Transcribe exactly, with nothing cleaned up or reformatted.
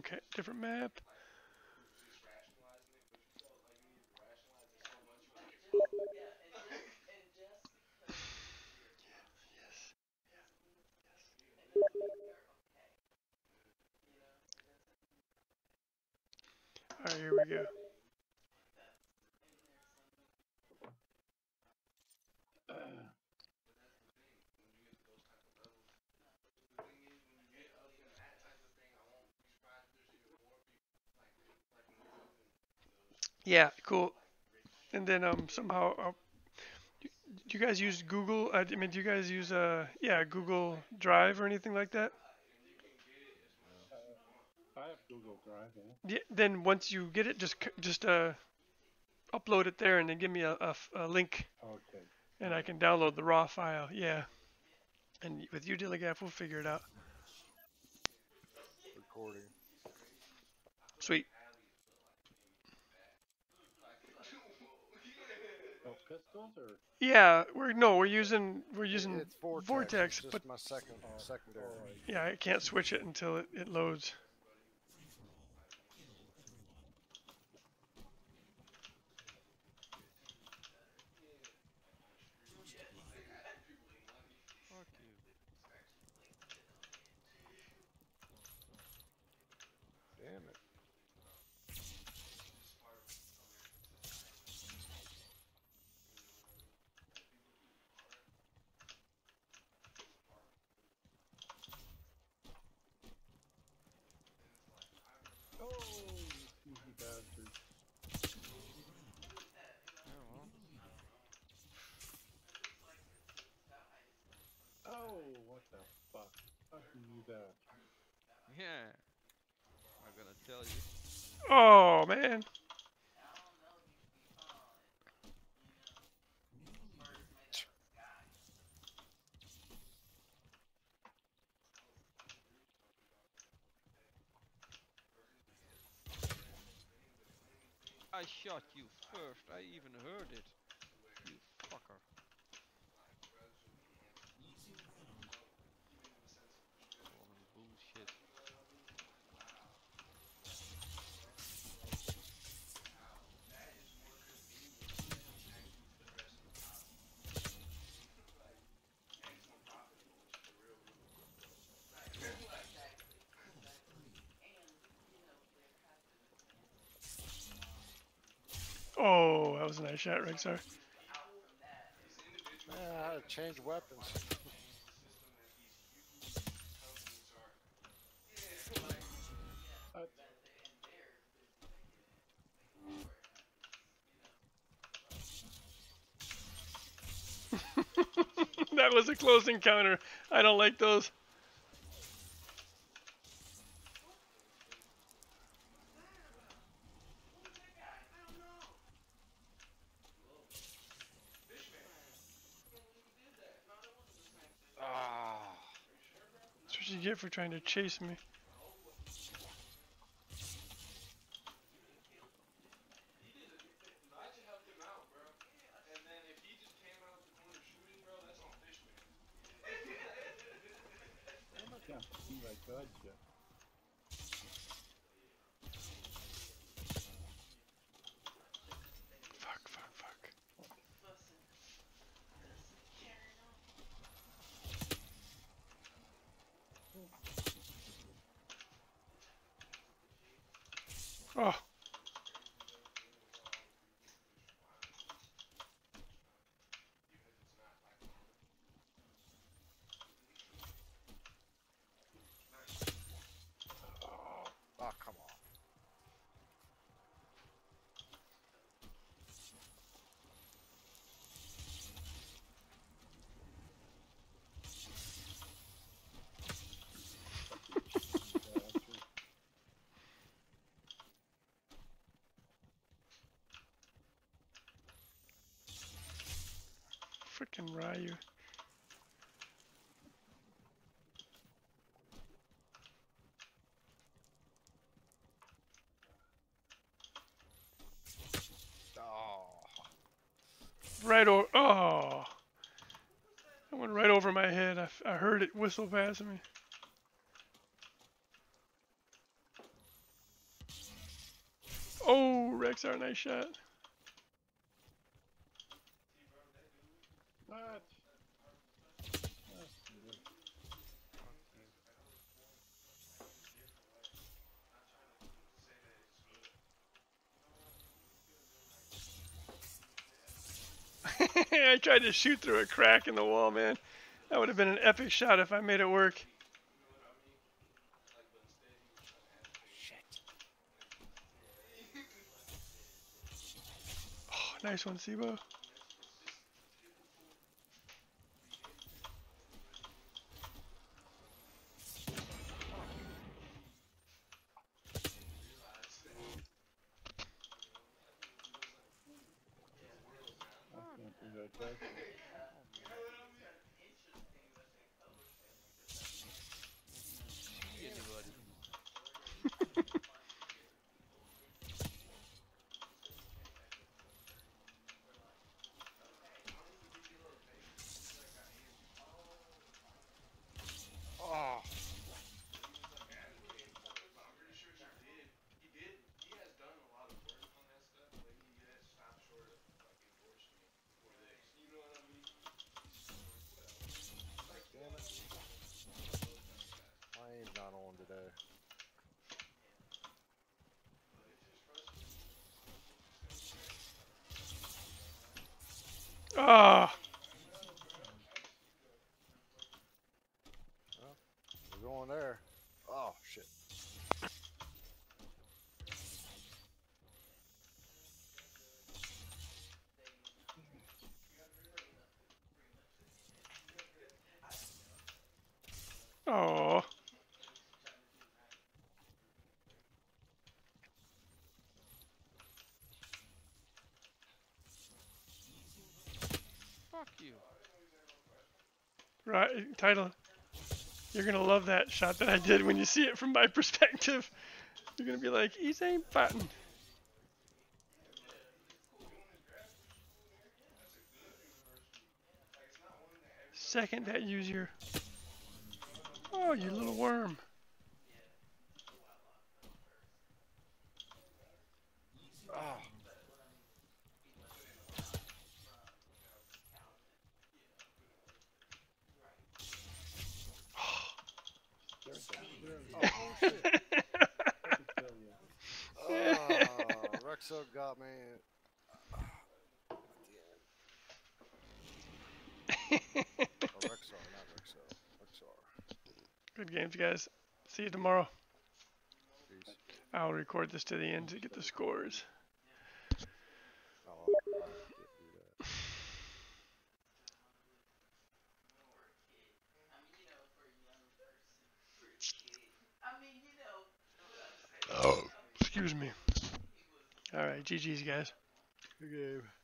Okay, different map. All right, here we go. Yeah, cool. And then um somehow, uh, do you guys use Google? I mean, do you guys use uh yeah Google Drive or anything like that? I have Google Drive, yeah. Yeah, then once you get it, just c- just uh upload it there and then give me a, a f- a link Okay. and All I right. can download the raw file. Yeah, and with Utilagap, we'll figure it out. Recording. Sweet. Oh, pistols or? Yeah, we're no, we're using we're using It's Vortex. It's Vortex, but just my second Oh, secondary. all right. yeah, I can't switch it until it, it loads. Fuck you. Damn it. Oh, you cheesy bastard. Yeah, well. Oh, what the fuck? How'd you do that? Yeah. I'm gonna tell you. Oh man. I shot you first. I even heard it. You fucker. Calling bullshit. Oh, that was a nice shot, Rick. Sorry. Man, I had to change weapons. Uh, That was a close encounter. I don't like those. Ah. That's what you get for trying to chase me. I'm not gonna see my god yet. Fuck, fuck, fuck. Oh, Oh, come on. Fucking cheesy bastard. freaking Ryu. Oh. Right over. Oh. That went right over my head. I, f- I heard it whistle past me. Rexar, nice shot. What? I tried to shoot through a crack in the wall, man. That would have been an epic shot if I made it work. Oh, nice one, Sibo. I can't do that, Jack. See anybody? Oh. Damn it. My aim's not on today. Ah. Well, we're going there. Oh, shit. Oh. Fuck you. Right, title. You're gonna love that shot that I did when you see it from my perspective. You're gonna be like, he's ain't button. Second that user. Oh, you little worm. Oh. Oh, shit. I can tell you. Oh, Rexo got me. Oh, Rexar, not Rexo. Rexar. Good games, guys. See you tomorrow. Peace. I'll record this to the end to get the scores. Oh, I'll, I'll do that. Oh, excuse me. All right, G G's, guys. Good game.